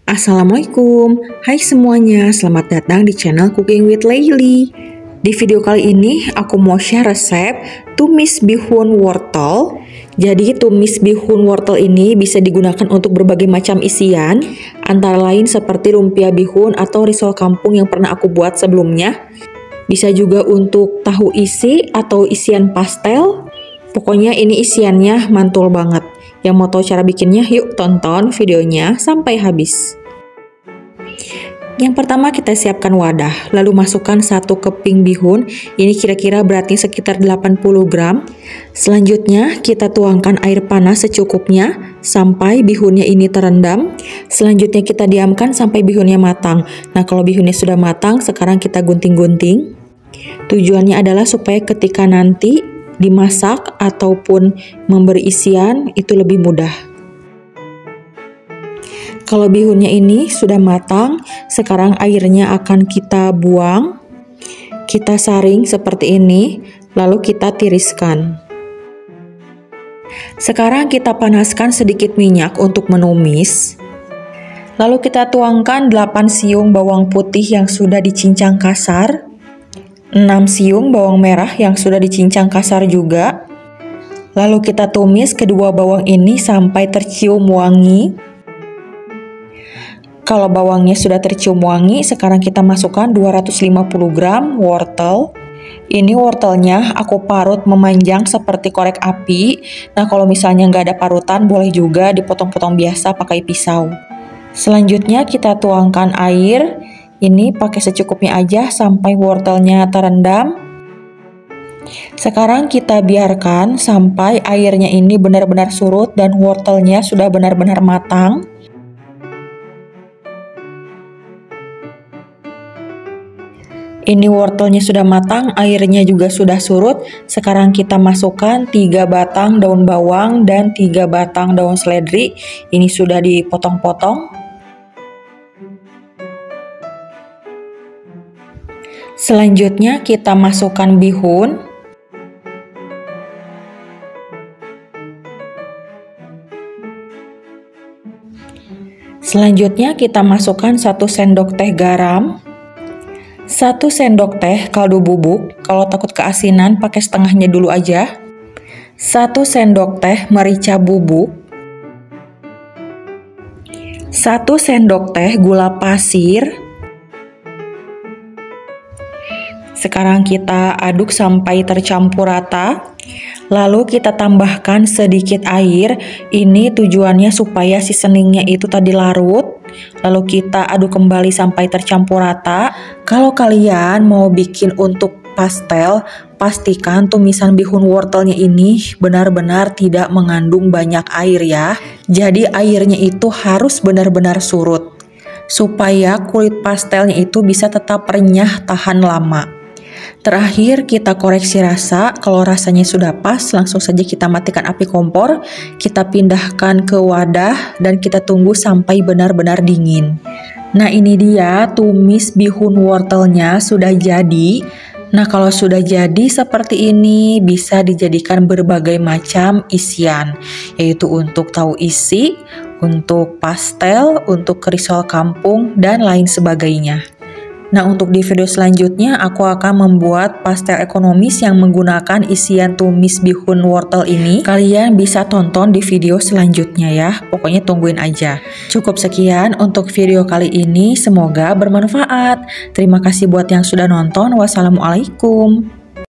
Assalamualaikum, hai semuanya, selamat datang di channel Cooking with Leily. Di video kali ini aku mau share resep tumis bihun wortel. Jadi tumis bihun wortel ini bisa digunakan untuk berbagai macam isian, antara lain seperti lumpia bihun atau risol kampung yang pernah aku buat sebelumnya. Bisa juga untuk tahu isi atau isian pastel. Pokoknya ini isiannya mantul banget. Yang mau tahu cara bikinnya, yuk tonton videonya sampai habis. Yang pertama kita siapkan wadah, lalu masukkan 1 keping bihun, ini kira-kira beratnya sekitar 80 gram. Selanjutnya kita tuangkan air panas secukupnya sampai bihunnya ini terendam. Selanjutnya kita diamkan sampai bihunnya matang. Nah kalau bihunnya sudah matang, sekarang kita gunting-gunting. Tujuannya adalah supaya ketika nanti dimasak ataupun memberi isian itu lebih mudah. Kalau bihunnya ini sudah matang, sekarang airnya akan kita buang. Kita saring seperti ini, lalu kita tiriskan. Sekarang kita panaskan sedikit minyak untuk menumis. Lalu kita tuangkan 8 siung bawang putih yang sudah dicincang kasar. 6 siung bawang merah yang sudah dicincang kasar juga. Lalu kita tumis kedua bawang ini sampai tercium wangi. Kalau bawangnya sudah tercium wangi, sekarang kita masukkan 250 gram wortel. Ini wortelnya aku parut memanjang seperti korek api. Nah kalau misalnya nggak ada parutan, boleh juga dipotong-potong biasa pakai pisau. Selanjutnya kita tuangkan air. Ini pakai secukupnya aja sampai wortelnya terendam. Sekarang kita biarkan sampai airnya ini benar-benar surut dan wortelnya sudah benar-benar matang. Ini wortelnya sudah matang, airnya juga sudah surut. Sekarang kita masukkan 3 batang daun bawang dan 3 batang daun seledri. Ini sudah dipotong-potong. Selanjutnya kita masukkan bihun. Selanjutnya kita masukkan 1 sendok teh garam. 1 sendok teh kaldu bubuk, kalau takut keasinan pakai setengahnya dulu aja. 1 sendok teh merica bubuk. 1 sendok teh gula pasir. Sekarang kita aduk sampai tercampur rata. Lalu kita tambahkan sedikit air. Ini tujuannya supaya seasoningnya itu tadi larut. Lalu kita aduk kembali sampai tercampur rata. Kalau kalian mau bikin untuk pastel, pastikan tumisan bihun wortelnya ini benar-benar tidak mengandung banyak air ya. Jadi airnya itu harus benar-benar surut. Supaya kulit pastelnya itu bisa tetap renyah tahan lama. Terakhir kita koreksi rasa, kalau rasanya sudah pas langsung saja kita matikan api kompor, kita pindahkan ke wadah dan kita tunggu sampai benar-benar dingin. Nah ini dia tumis bihun wortelnya sudah jadi. Nah kalau sudah jadi seperti ini bisa dijadikan berbagai macam isian, yaitu untuk tahu isi, untuk pastel, untuk risol kampung dan lain sebagainya. Nah untuk di video selanjutnya aku akan membuat pastel ekonomis yang menggunakan isian tumis bihun wortel ini. Kalian bisa tonton di video selanjutnya ya, pokoknya tungguin aja. Cukup sekian untuk video kali ini, semoga bermanfaat. Terima kasih buat yang sudah nonton, wassalamualaikum.